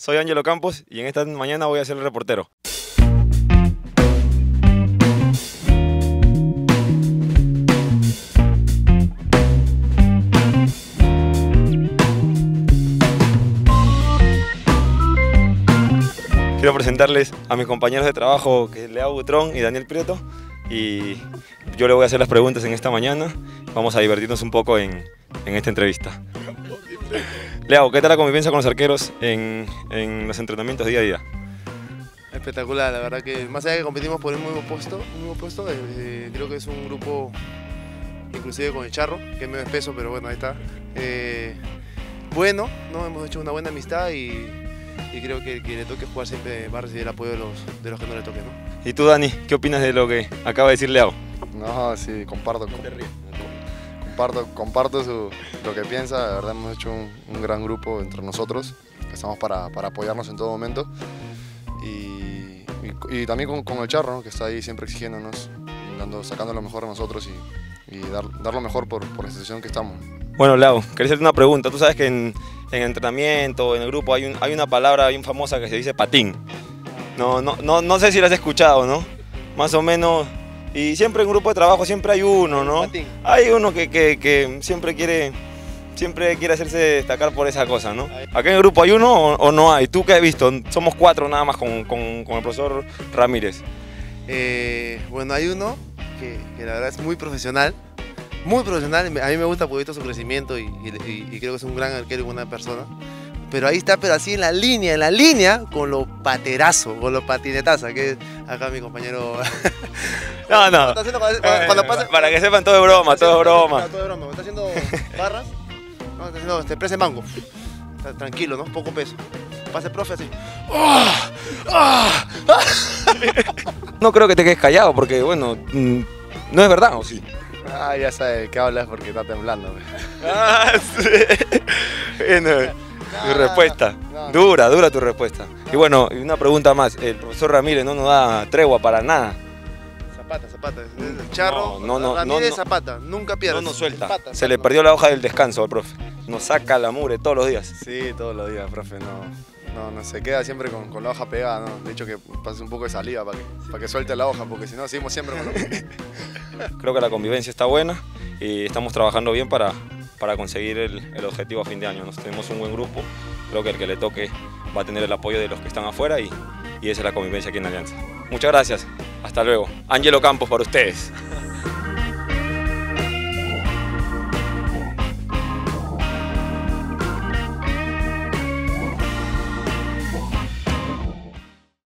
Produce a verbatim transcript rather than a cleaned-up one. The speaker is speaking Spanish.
soy Ángelo Campos y en esta mañana voy a ser el reportero. Quiero presentarles a mis compañeros de trabajo, que es Leao Butrón y Daniel Prieto, y yo le voy a hacer las preguntas en esta mañana. Vamos a divertirnos un poco en, en esta entrevista. Leao, ¿qué tal la convivencia con los arqueros en, en los entrenamientos día a día? Espectacular, la verdad que más allá de que competimos por el mismo puesto, un mismo puesto eh, creo que es un grupo, inclusive con el Charro, que es medio espeso, pero bueno, ahí está. Eh, bueno, ¿no? Hemos hecho una buena amistad y, y creo que el que le toque jugar siempre va a recibir el apoyo de los, de los que no le toquen, ¿no? ¿Y tú, Dani, qué opinas de lo que acaba de decir Leao? No, sí, comparto. No te ríes. Comparto, comparto su, lo que piensa. De verdad hemos hecho un, un gran grupo entre nosotros, que estamos para, para apoyarnos en todo momento. Y, y, y también con, con el Charro, ¿no? Que está ahí siempre exigiéndonos, dando, sacando lo mejor de nosotros y, y dar, dar lo mejor por, por la institución que estamos. Bueno, Leao, quería hacerte una pregunta. Tú sabes que en, en entrenamiento, en el grupo, hay, un, hay una palabra bien famosa que se dice patín. No, no, no, no sé si la has escuchado, ¿no? Más o menos. Y siempre en grupo de trabajo siempre hay uno, ¿no? Patín. Hay uno que, que, que siempre quiere siempre quiere hacerse destacar por esa cosa, ¿no? ¿Acá en el grupo hay uno o, o no hay? ¿Tú qué has visto? Somos cuatro nada más con, con, con el profesor Ramírez. Eh, bueno, hay uno que, que la verdad es muy profesional, muy profesional. A mí me gusta porque he visto su crecimiento y, y, y creo que es un gran arquero y buena persona. Pero ahí está, pero así en la línea, en la línea, con lo paterazo, con lo patinetaza, que es acá mi compañero. No, no. Está haciendo cuando, cuando, cuando pasa, Para que sepan, todo es broma, todo es broma. Todo es broma. Está haciendo barras, no, está haciendo este, press de mango. Está tranquilo, ¿no? Poco peso. Pasa el profe así. ¡Ah! ¡Ah! ¡Ah! No creo que te quedes callado porque, bueno, no es verdad, ¿o sí? Ah, ya sabes de qué hablas porque está temblando. Ah, sí. Bueno, tu respuesta. no, no. Dura, dura tu respuesta. Y bueno, y una pregunta más. El profesor Ramírez no nos da tregua para nada. Zapata, Zapata. El Charro, No, no, no, Ramírez, no, no. Zapata. Nunca pierde. No nos suelta. Zapata, Se le Zapata. perdió la hoja del descanso al profe. Nos saca la mugre todos los días. Sí, todos los días, profe. No, no, no se queda siempre con, con la hoja pegada, ¿no? De hecho que pase un poco de saliva para que, para que suelte la hoja, porque si no seguimos siempre con lo... Creo que la convivencia está buena y estamos trabajando bien para, para conseguir el, el objetivo a fin de año. Nos tenemos un buen grupo. Creo que el que le toque va a tener el apoyo de los que están afuera y, y esa es la convivencia aquí en Alianza. Muchas gracias. Hasta luego. Ángelo Campos para ustedes.